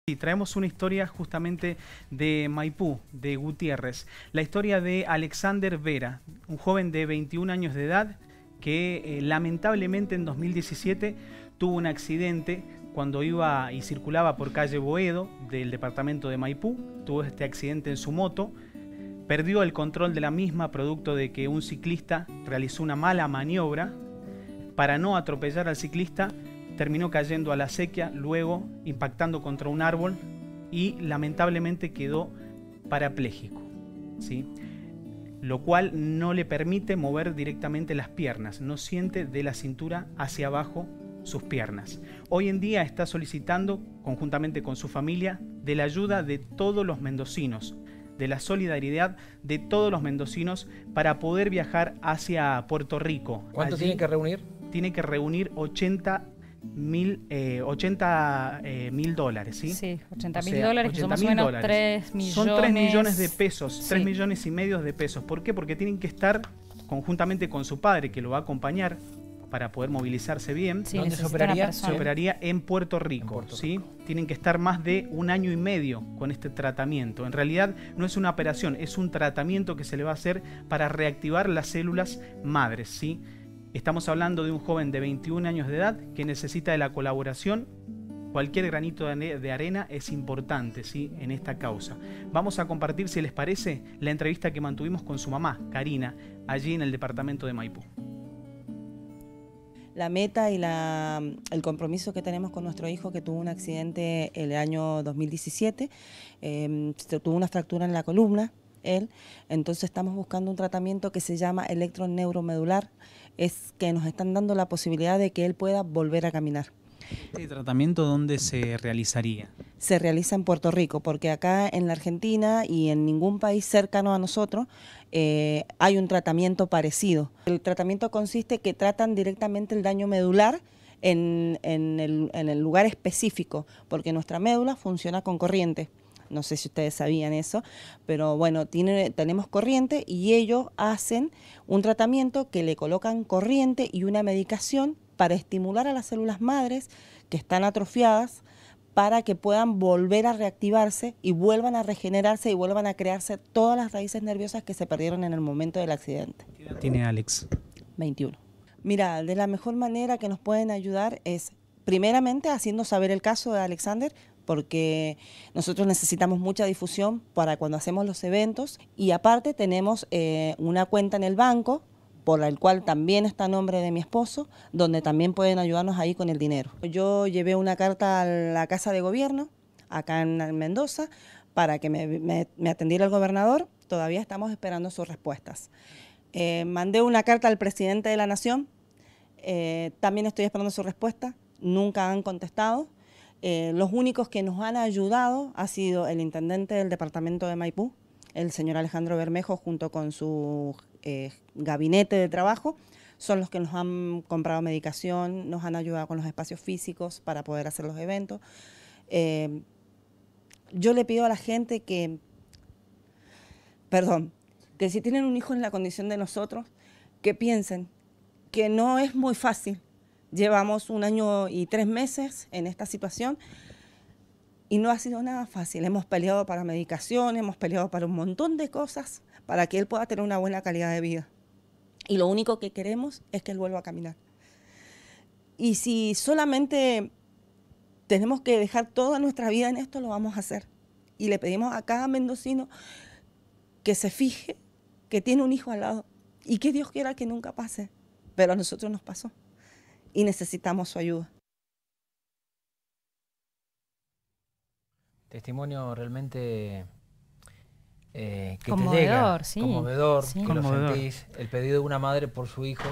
Sí, traemos una historia justamente de Maipú, de Gutiérrez. La historia de Alexander Vera, un joven de 21 años de edad que lamentablemente en 2017 tuvo un accidente cuando iba y circulaba por calle Boedo del departamento de Maipú. Tuvo este accidente en su moto, perdió el control de la misma producto de que un ciclista realizó una mala maniobra. Para no atropellar al ciclista, terminó cayendo a la acequia, luego impactando contra un árbol y lamentablemente quedó parapléjico, ¿sí? Lo cual no le permite mover directamente las piernas, no siente de la cintura hacia abajo sus piernas. Hoy en día está solicitando, conjuntamente con su familia, de la ayuda de todos los mendocinos, de la solidaridad de todos los mendocinos para poder viajar hacia Puerto Rico. ¿Cuánto tiene que reunir? Tiene que reunir 80 mil dólares, ¿sí? Sí, 80.000 dólares, que son más o menos 3 millones. Son 3 millones de pesos, Sí. 3 millones y medio de pesos. ¿Por qué? Porque tienen que estar conjuntamente con su padre, que lo va a acompañar para poder movilizarse bien. Sí, ¿Dónde se necesita una operaría? persona. Se operaría en Puerto Rico, ¿sí? Tienen que estar más de 1 año y medio con este tratamiento. En realidad no es una operación, es un tratamiento que se le va a hacer para reactivar las células madres, ¿sí? Estamos hablando de un joven de 21 años de edad que necesita de la colaboración. Cualquier granito de arena es importante, ¿sí?, en esta causa. Vamos a compartir, si les parece, la entrevista que mantuvimos con su mamá, Karina, allí en el departamento de Maipú. La meta y el compromiso que tenemos con nuestro hijo, que tuvo un accidente el año 2017, tuvo una fractura en la columna, entonces estamos buscando un tratamiento que se llama electroneuromedular, es que nos están dando la posibilidad de que él pueda volver a caminar. ¿Este tratamiento dónde se realizaría? Se realiza en Puerto Rico, porque acá en la Argentina y en ningún país cercano a nosotros hay un tratamiento parecido. El tratamiento consiste que tratan directamente el daño medular en el lugar específico, porque nuestra médula funciona con corriente. No sé si ustedes sabían eso, pero bueno, tenemos corriente y ellos hacen un tratamiento que le colocan corriente y una medicación para estimular a las células madres que están atrofiadas para que puedan volver a reactivarse y vuelvan a regenerarse y vuelvan a crearse todas las raíces nerviosas que se perdieron en el momento del accidente. ¿Qué edad tiene Alex? 21. Mira, de la mejor manera que nos pueden ayudar es primeramente haciendo saber el caso de Alexander, porque nosotros necesitamos mucha difusión para cuando hacemos los eventos, y aparte tenemos una cuenta en el banco, por el cual también está a nombre de mi esposo, donde también pueden ayudarnos ahí con el dinero. Yo llevé una carta a la Casa de Gobierno, acá en Mendoza, para que me atendiera el gobernador. Todavía estamos esperando sus respuestas. Mandé una carta al presidente de la Nación, también estoy esperando su respuesta, nunca han contestado. Los únicos que nos han ayudado ha sido el intendente del departamento de Maipú, el señor Alejandro Bermejo, junto con su gabinete de trabajo, son los que nos han comprado medicación, nos han ayudado con los espacios físicos para poder hacer los eventos. Yo le pido a la gente que si tienen un hijo en la condición de nosotros, que piensen que no es muy fácil. Llevamos 1 año y 3 meses en esta situación y no ha sido nada fácil. Hemos peleado para medicación, hemos peleado para un montón de cosas para que él pueda tener una buena calidad de vida. Y lo único que queremos es que él vuelva a caminar. Y si solamente tenemos que dejar toda nuestra vida en esto, lo vamos a hacer. Y le pedimos a cada mendocino que se fije que tiene un hijo al lado y que Dios quiera que nunca pase, pero a nosotros nos pasó y necesitamos su ayuda. Testimonio realmente que Conmovedor, te llega, sí. conmovedor, Sí. que Conmovedor. lo sentís, el pedido de una madre por su hijo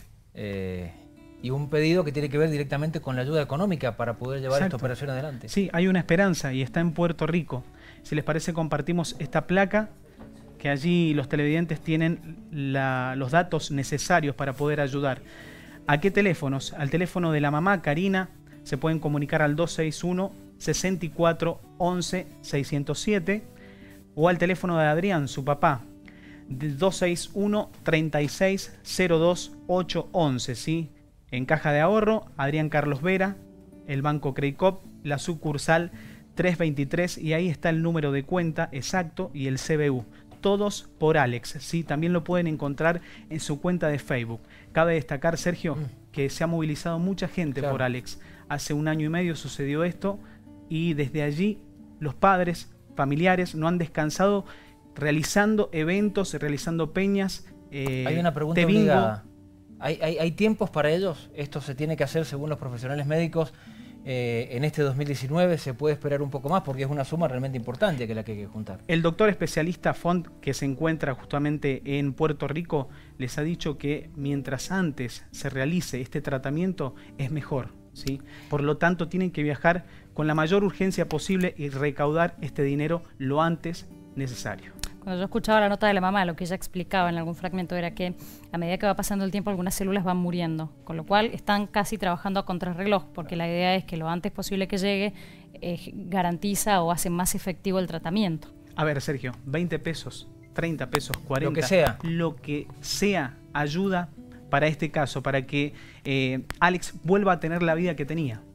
y un pedido que tiene que ver directamente con la ayuda económica para poder llevar Exacto. esta operación adelante. Sí, hay una esperanza y está en Puerto Rico. Si les parece, compartimos esta placa, que allí los televidentes tienen los datos necesarios para poder ayudar. ¿A qué teléfonos? Al teléfono de la mamá, Karina, se pueden comunicar al 261 64 11 607, o al teléfono de Adrián, su papá, 261 36 02 811, ¿sí? En Caja de Ahorro, Adrián Carlos Vera, el Banco Credicop, la sucursal 323 y ahí está el número de cuenta exacto y el CBU. Todos por Alex, ¿sí? También lo pueden encontrar en su cuenta de Facebook. Cabe destacar, Sergio, que se ha movilizado mucha gente por Alex. Hace 1 año y medio sucedió esto y desde allí los padres, familiares no han descansado realizando eventos, realizando peñas. Hay una pregunta obligada. ¿Hay tiempos para ellos? ¿Esto se tiene que hacer según los profesionales médicos? En este 2019 se puede esperar un poco más porque es una suma realmente importante que la que hay que juntar. El doctor especialista Font, que se encuentra justamente en Puerto Rico, les ha dicho que mientras antes se realice este tratamiento es mejor, ¿sí? Por lo tanto tienen que viajar con la mayor urgencia posible y recaudar este dinero lo antes necesario. Cuando yo escuchaba la nota de la mamá, lo que ella explicaba en algún fragmento era que a medida que va pasando el tiempo algunas células van muriendo, con lo cual están casi trabajando a contrarreloj, porque la idea es que lo antes posible que llegue garantiza o hace más efectivo el tratamiento. A ver, Sergio, 20 pesos, 30 pesos, 40, lo que sea ayuda para este caso, para que Alex vuelva a tener la vida que tenía.